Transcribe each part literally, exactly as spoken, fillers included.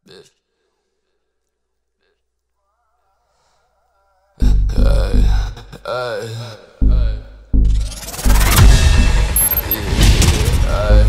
Bitch. Hey, hey, hey. Hey,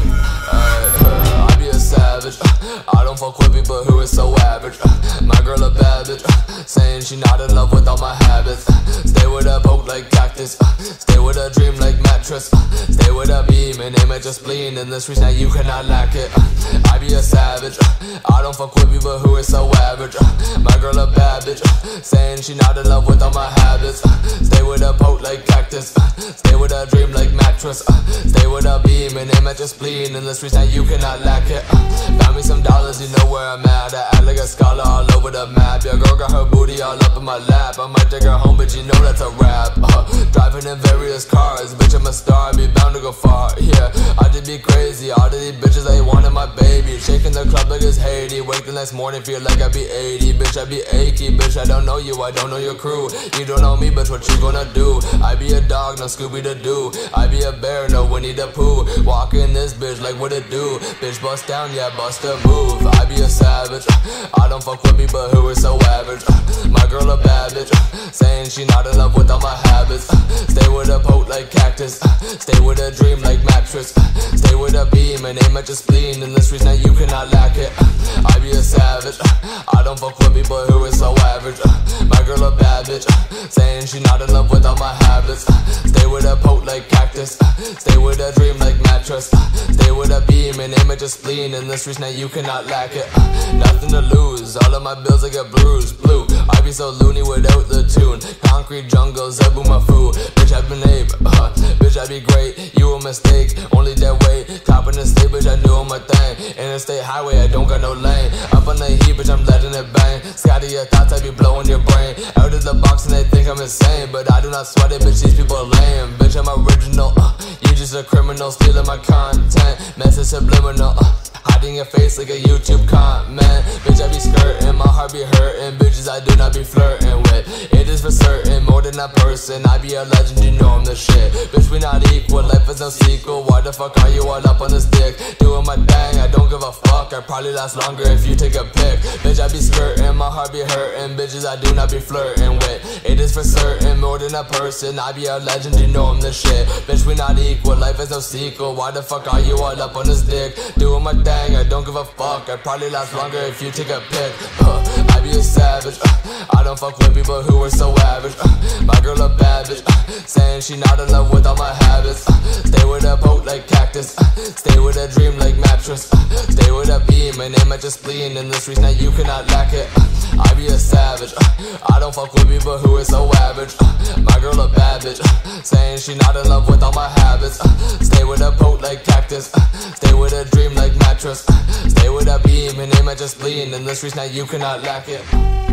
hey, I be a savage. I don't fuck with people who is so average. My girl a bad bitch, saying she not in love with all my habits. Stay with a poke like cactus, stay with a dream like mattress. Stay with a beam and aim at your spleen. In the streets now you cannot lack it. I be a savage, I don't fuck with people who is so average. My girl a bad bitch, saying she not in love with all my habits. Stay with a poke like cactus, stay with a dream like mattress. Stay with a beam and aim at your spleen. In the streets now you cannot lack it. Found me some dollars, you know where I'm at. I act like a scholar all over the map. Your girl got her booty all up in my lap. I might take her home, but you know that's a rap. uh, Driving in various cars, bitch I'm a star, be bound to go far. Yeah, I did be crazy, all of these bitches they wanted my baby. Shaking the club like it's Haiti. Wake the next morning, feel like I be eighty. Bitch I be achy, bitch I don't know you, I don't know your crew. You don't know me, bitch what you gonna do? I be a dog, no Scooby-Doo. I be a bear, no Winnie the Pooh. Walk in this bitch like what it do? Bitch bust down, yeah bust a move. I be a savage, I don't fuck with people who are so average. My girl a bad bitch, saying she not in love with all my habits. Stay with a poke like cactus, stay with a dream like mattress. Stay with a beam and aim at your spleen. In the streets now you cannot lack it. I be a savage, I don't fuck with people who are so average. My girl a bad bitch, saying she not in love with all my habits. Stay with a poke like cactus, stay with a dream like mattress. Stay with a beam and aim at your spleen. In the streets now you cannot lack it. Nothing to lose, all of my bills I get bruised, blue. I be so loony without the tune. Concrete jungle, Zebu my food. Bitch I been ape, uh, bitch I be great. You a mistake, only that way. Top in the state, bitch I doing my thing. Interstate highway, I don't got no lane. Up on the heat, bitch I'm letting it bang. Scotty your thoughts, I be blowing your brain. Out of the box and they think I'm insane, but I do not sweat it, bitch these people are lame. Bitch I'm original, uh, you just a criminal. Stealing my content, message subliminal, uh, hiding your face like a YouTube comment. Bitch I be skirting, my heart be hurting. Bitches I do not be flirting with. It is for certain, more than a person. I be a legend, you know I'm the shit. Bitch we not equal, life is no sequel. Why the fuck are you all up on this dick? Doing my thing, I don't give a fuck. I probably last longer if you take a pic. Bitch I be skirting, my heart be hurting. Bitches I do not be flirting with. It is for certain, more than a person. I be a legend, you know I'm the shit. Bitch we not equal, life is no sequel. Why the fuck are you all up on this dick? Doing my thing, I don't give a fuck. I probably last longer if you take a pic. uh, I be a savage, uh, I don't fuck with people who are so average. uh, My girl a bad bitch, uh, saying she not in love with all my habits. uh, Stay with a poke like cactus, uh, stay with a dream like mattress. uh, Stay with a beam and aim at your spleen. In the streets now you cannot lack it. uh, I be a savage, uh, I don't fuck with people who are so average. uh, My girl a bad bitch, uh, saying she not in love with all my habits. uh, Stay with a poke like cactus, uh, stay with a dream like mattress. uh, Stay with a beam and aim at your spleen. In the streets now you cannot lack it.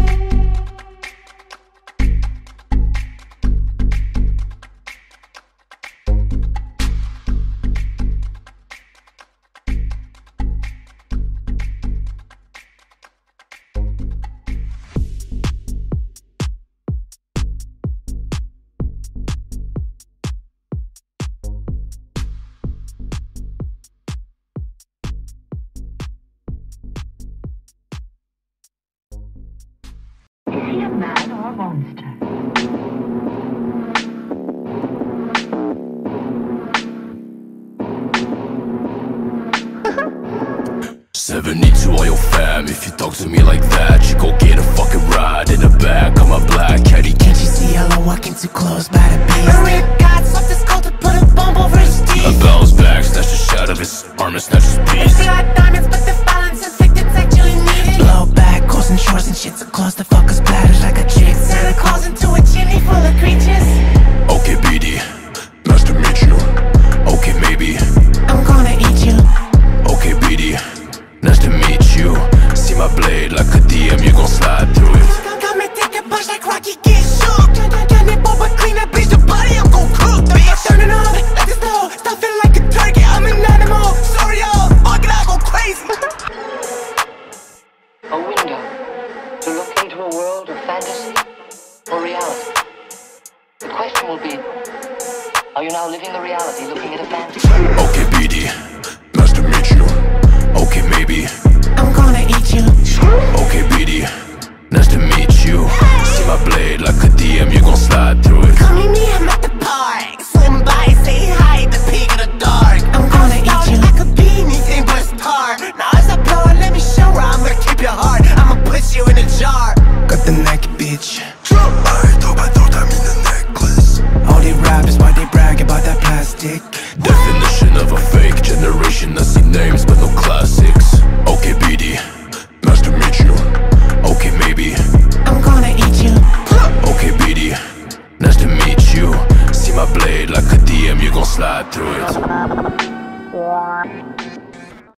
Is he a man or a monster? seventy-two on your fam, if you talk to me like that, you go get a fucking ride in the back of my black caddy. Can't you see I'm walking too close by the beast? Maria God's left his cult to put a bomb over his teeth. I bounce back, snatch the shot of his arm and snatch his piece. They like diamonds, but the balance is thick, it's actually needed. Blow back, coast and shores and shit so close the fuckers splatters like a chick. Santa Claus into a chimney full of creatures. Okay B D, nice to meet you. Okay maybe, I'm gonna eat you. okay B D, nice to meet you. See my blade like a D M, you gon' slide through it. Got me take a punch like Rocky, get shook. Can it but clean that bitch, the body I'm gon' cook. Bitch, turning up like the snow, stop feeling like a turkey. I'm an animal, sorry y'all, fuck it, I go crazy. I thought I thought I mean a necklace. All they rappers, why they brag about that plastic? Definition of a fake generation. I see names but no classics. Okay, B D,